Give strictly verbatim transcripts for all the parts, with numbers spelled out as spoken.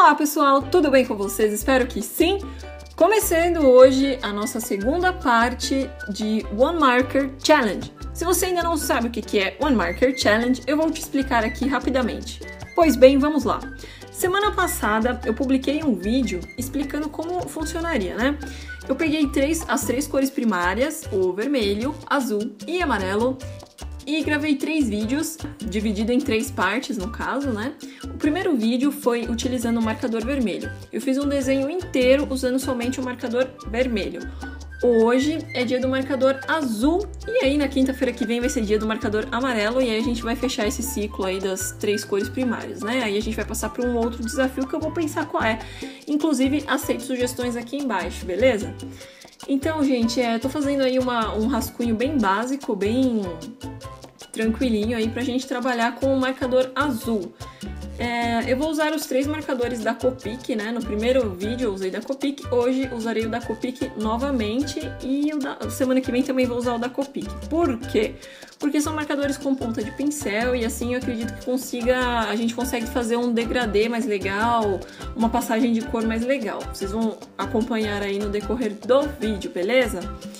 Olá pessoal, tudo bem com vocês? Espero que sim! Começando hoje a nossa segunda parte de One Marker Challenge. Se você ainda não sabe o que é One Marker Challenge, eu vou te explicar aqui rapidamente. Pois bem, vamos lá! Semana passada eu publiquei um vídeo explicando como funcionaria, né? Eu peguei três, as três cores primárias, o vermelho, azul e amarelo, e gravei três vídeos, dividido em três partes no caso, né? O primeiro vídeo foi utilizando o marcador vermelho. Eu fiz um desenho inteiro usando somente o marcador vermelho. Hoje é dia do marcador azul e aí na quinta-feira que vem vai ser dia do marcador amarelo e aí a gente vai fechar esse ciclo aí das três cores primárias, né? Aí a gente vai passar para um outro desafio que eu vou pensar qual é. Inclusive, aceito sugestões aqui embaixo, beleza? Então, gente, é, tô fazendo aí uma, um rascunho bem básico, bem tranquilinho aí pra gente trabalhar com o marcador azul. É, eu vou usar os três marcadores da Copic, né? No primeiro vídeo eu usei da Copic, hoje usarei o da Copic novamente e o da semana que vem também vou usar o da Copic. Por quê? Porque são marcadores com ponta de pincel e assim eu acredito que consiga, a gente consegue fazer um degradê mais legal, uma passagem de cor mais legal. Vocês vão acompanhar aí no decorrer do vídeo, beleza?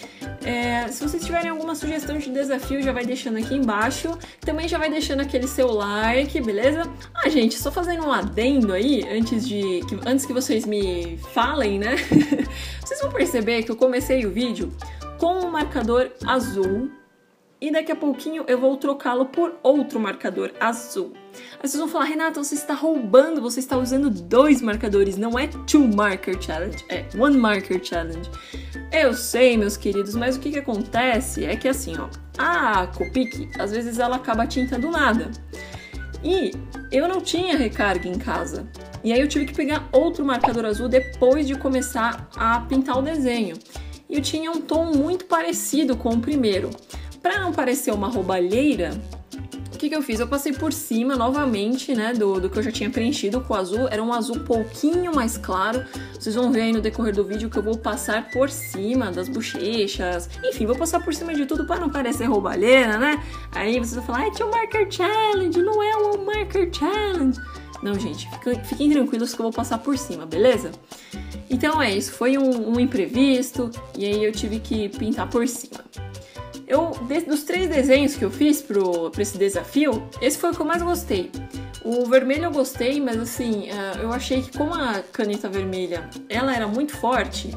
É, se vocês tiverem alguma sugestão de desafio, já vai deixando aqui embaixo. Também já vai deixando aquele seu like, beleza? Ah, gente, só fazendo um adendo aí, antes, de, que, antes que vocês me falem, né? Vocês vão perceber que eu comecei o vídeo com um marcador azul e daqui a pouquinho eu vou trocá-lo por outro marcador azul. Aí vocês vão falar, Renata, você está roubando, você está usando dois marcadores, não é Two Marker Challenge, é One Marker Challenge. Eu sei, meus queridos, mas o que que acontece é que assim, ó, a Copic, às vezes ela acaba a tinta do nada. E eu não tinha recarga em casa. E aí eu tive que pegar outro marcador azul depois de começar a pintar o desenho. E eu tinha um tom muito parecido com o primeiro. Para não parecer uma roubalheira, o que que eu fiz? Eu passei por cima novamente, né, do, do que eu já tinha preenchido com o azul. Era um azul um pouquinho mais claro. Vocês vão ver aí no decorrer do vídeo que eu vou passar por cima das bochechas. Enfim, vou passar por cima de tudo para não parecer roubalheira, né? Aí vocês vão falar, é Two Marker Challenge, não é One Marker Challenge. Não, gente, fiquem, fiquem tranquilos que eu vou passar por cima, beleza? Então é isso, foi um, um imprevisto e aí eu tive que pintar por cima. Eu, de, dos três desenhos que eu fiz para esse desafio, esse foi o que eu mais gostei. O vermelho eu gostei, mas assim, uh, eu achei que como a caneta vermelha ela era muito forte,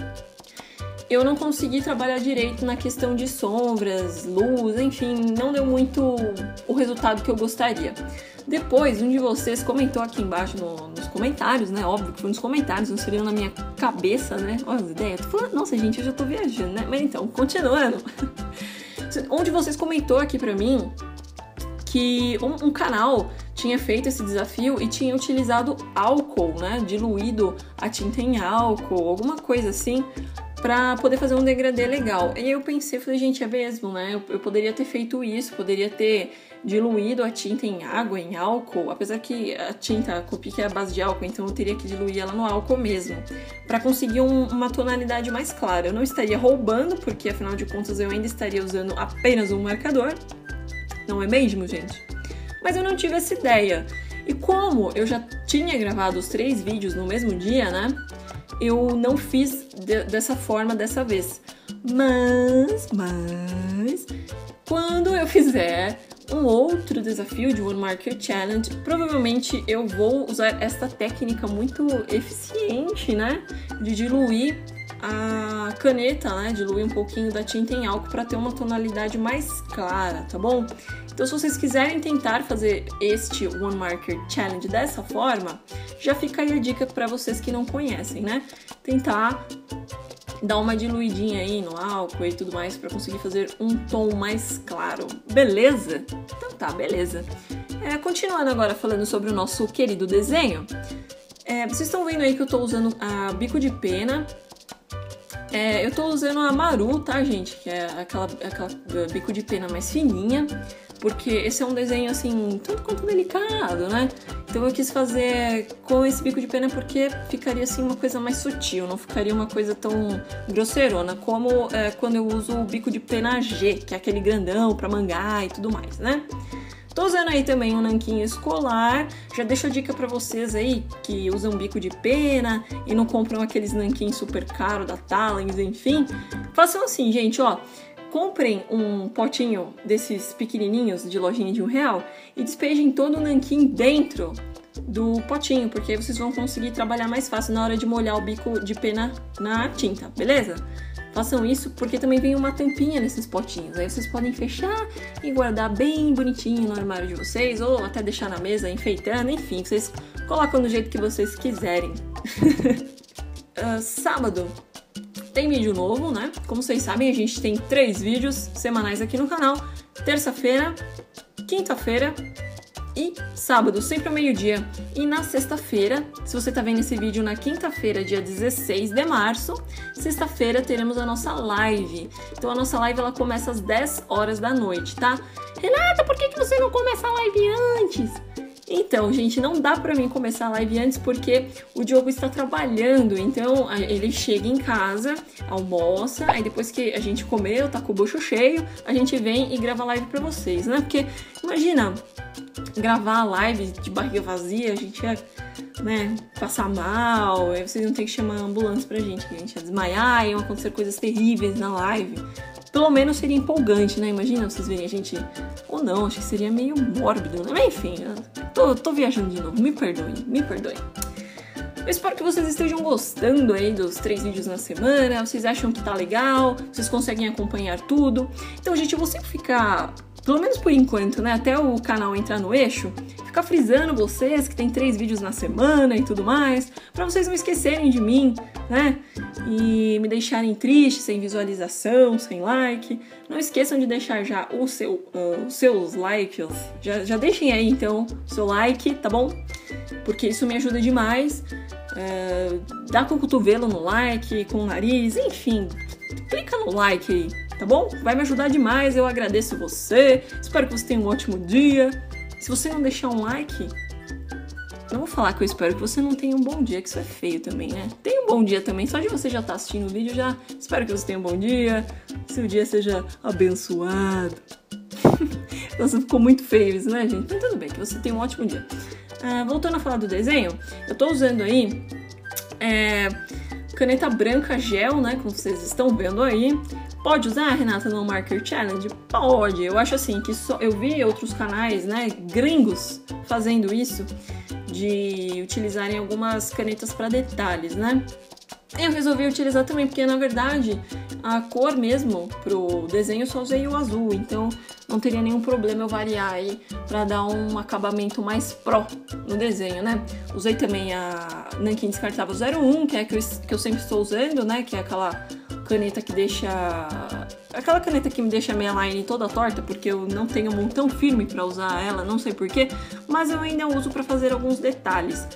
eu não consegui trabalhar direito na questão de sombras, luz, enfim, não deu muito o resultado que eu gostaria. Depois, um de vocês comentou aqui embaixo no, nos comentários, né? Óbvio que foi nos comentários, não seria na minha cabeça, né? Olha as ideias. Tô falando, nossa, gente, eu já tô viajando, né? Mas então, continuando. Um de vocês comentou aqui pra mim que um, um canal tinha feito esse desafio e tinha utilizado álcool, né? Diluído a tinta em álcool, alguma coisa assim, pra poder fazer um degradê legal. E aí eu pensei, falei, gente, é mesmo, né? Eu, eu poderia ter feito isso, poderia ter diluído a tinta em água, em álcool, apesar que a tinta, a Copic é a base de álcool, então eu teria que diluir ela no álcool mesmo, para conseguir um, uma tonalidade mais clara. Eu não estaria roubando, porque afinal de contas eu ainda estaria usando apenas um marcador, não é mesmo, gente? Mas eu não tive essa ideia. E como eu já tinha gravado os três vídeos no mesmo dia, né? Eu não fiz de, dessa forma dessa vez. Mas, mas, quando eu fizer um outro desafio de One Marker Challenge, provavelmente eu vou usar esta técnica muito eficiente, né? De diluir a caneta, né? Diluir um pouquinho da tinta em álcool para ter uma tonalidade mais clara, tá bom? Então, se vocês quiserem tentar fazer este One Marker Challenge dessa forma, já fica aí a dica para vocês que não conhecem, né? Tentar dar uma diluidinha aí no álcool e tudo mais para conseguir fazer um tom mais claro, beleza? Então tá, beleza. É, continuando agora falando sobre o nosso querido desenho, é, vocês estão vendo aí que eu tô usando a bico de pena. É, eu tô usando a Maru, tá, gente? Que é aquela, aquela bico de pena mais fininha, porque esse é um desenho, assim, tanto quanto delicado, né? Então eu quis fazer com esse bico de pena porque ficaria, assim, uma coisa mais sutil, não ficaria uma coisa tão grosseirona como é, quando eu uso o bico de pena G, que é aquele grandão pra mangá e tudo mais, né? Tô usando aí também um nanquim escolar. Já deixo a dica pra vocês aí que usam bico de pena e não compram aqueles nanquins super caros da Talens, enfim. Façam assim, gente, ó. Comprem um potinho desses pequenininhos de lojinha de um real e despejem todo o nanquim dentro do potinho, porque aí vocês vão conseguir trabalhar mais fácil na hora de molhar o bico de pena na tinta, beleza? Façam isso, porque também vem uma tampinha nesses potinhos. Aí vocês podem fechar e guardar bem bonitinho no armário de vocês, ou até deixar na mesa enfeitando, enfim, vocês colocam do jeito que vocês quiserem. uh, sábado tem vídeo novo, né? Como vocês sabem, a gente tem três vídeos semanais aqui no canal. Terça-feira, quinta-feira e sábado, sempre ao meio-dia. E na sexta-feira, se você tá vendo esse vídeo na quinta-feira, dia dezesseis de março, sexta-feira teremos a nossa live. Então a nossa live ela começa às dez horas da noite, tá? Renata, por que que você não começa a live antes? Então, gente, não dá pra mim começar a live antes porque o Diogo está trabalhando. Então, ele chega em casa, almoça, aí depois que a gente comeu, tá com o bucho cheio, a gente vem e grava a live pra vocês, né? Porque, imagina, gravar a live de barriga vazia, a gente ia, né, passar mal, aí vocês não tem que chamar a ambulância pra gente, que a gente ia desmaiar, iam acontecer coisas terríveis na live. Pelo menos seria empolgante, né? Imagina vocês verem a gente... Ou não, acho que seria meio mórbido, né? Mas enfim, eu tô, tô viajando de novo. Me perdoem, me perdoem. Eu espero que vocês estejam gostando aí dos três vídeos na semana. Vocês acham que tá legal? Vocês conseguem acompanhar tudo? Então, gente, eu vou sempre ficar... Pelo menos por enquanto, né? Até o canal entrar no eixo, ficar frisando vocês que tem três vídeos na semana e tudo mais, pra vocês não esquecerem de mim, né? E me deixarem triste, sem visualização, sem like. Não esqueçam de deixar já o seu, uh, os seus likes. Já, já deixem aí, então, o seu like, tá bom? Porque isso me ajuda demais. Uh, dá com o cotovelo no like, com o nariz, enfim. Clica no like aí, tá bom? Vai me ajudar demais, eu agradeço você. Espero que você tenha um ótimo dia. Se você não deixar um like, não vou falar que eu espero que você não tenha um bom dia, que isso é feio também, né? Tenha um bom dia também, só de você já estar tá assistindo o vídeo, já espero que você tenha um bom dia, seu dia seja abençoado. Nossa, ficou muito feio isso, né, gente? Mas tudo bem, que você tenha um ótimo dia. Ah, voltando a falar do desenho, eu tô usando aí é, caneta branca gel, né, como vocês estão vendo aí. Pode usar, Renata, no Marker Challenge? Pode. Eu acho assim que só eu vi outros canais, né, gringos fazendo isso, de utilizarem algumas canetas para detalhes, né? Eu resolvi utilizar também porque, na verdade, a cor mesmo pro desenho eu só usei o azul, então não teria nenhum problema eu variar aí para dar um acabamento mais pró no desenho, né? Usei também a nanquim descartável zero um, que é a que eu, que eu sempre estou usando, né? Que é aquela caneta que deixa... Aquela caneta que me deixa a minha line toda torta, porque eu não tenho um montão firme para usar ela, não sei porquê, mas eu ainda uso para fazer alguns detalhes.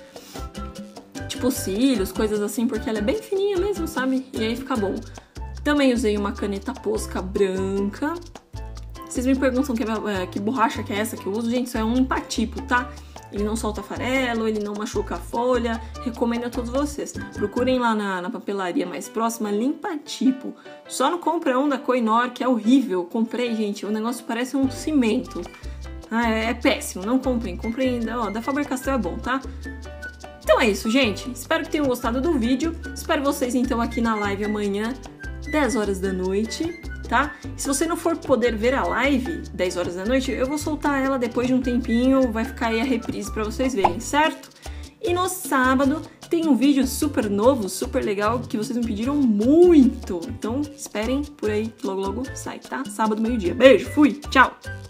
Tipo cílios, coisas assim, porque ela é bem fininha mesmo, sabe? E aí fica bom. Também usei uma caneta Posca branca. Vocês me perguntam que, é, que borracha que é essa que eu uso. Gente, isso é um empatipo, tá? Ele não solta farelo, ele não machuca a folha. Recomendo a todos vocês. Procurem lá na, na papelaria mais próxima, limpa-tipo. Só não comprem da Koinor, que é horrível. Comprei, gente, o negócio parece um cimento. Ah, é, é péssimo, não comprem. Comprem, ó, da Faber-Castell é bom, tá? Então é isso, gente. Espero que tenham gostado do vídeo. Espero vocês, então, aqui na live amanhã, dez horas da noite. Tá? Se você não for poder ver a live dez horas da noite, eu vou soltar ela depois de um tempinho, vai ficar aí a reprise pra vocês verem, certo? E no sábado tem um vídeo super novo, super legal, que vocês me pediram muito. Então esperem por aí, logo logo sai, tá? Sábado, meio-dia. Beijo, fui, tchau!